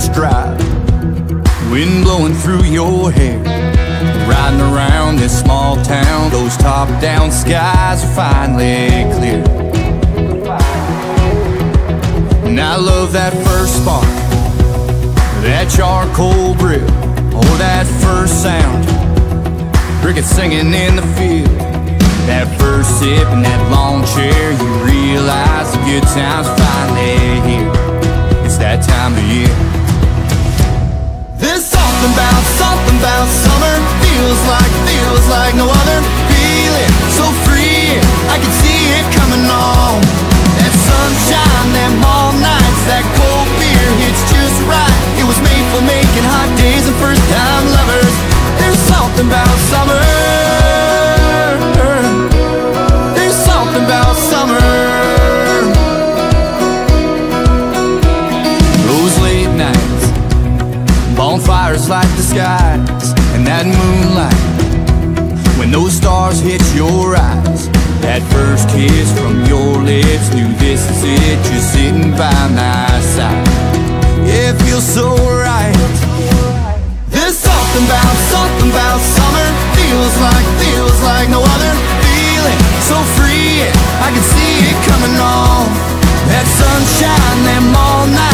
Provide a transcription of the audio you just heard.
first drive, wind blowing through your hair, riding around this small town, those top-down skies are finally clear. And I love that first spark, that charcoal grill, or that first sound, crickets singing in the field. That first sip in that lawn chair, you realize the good times are finally here. It's that time of year. There's something about summer. Feels like no other. Feeling so free, I can see it coming on. That sunshine, them all nights, that cold beer hits just right. It was made for making hot days and first time lovers. There's something about summer. There's something about summer. Those late nights, bonfires light the skies, and that moonlight, when those stars hit your eyes. That first kiss from your lips, knew this is it, just sitting by my side. Yeah, it feels so right. There's something about summer. Feels like no other. Feeling so free, I can see it coming on. That sunshine, them all night.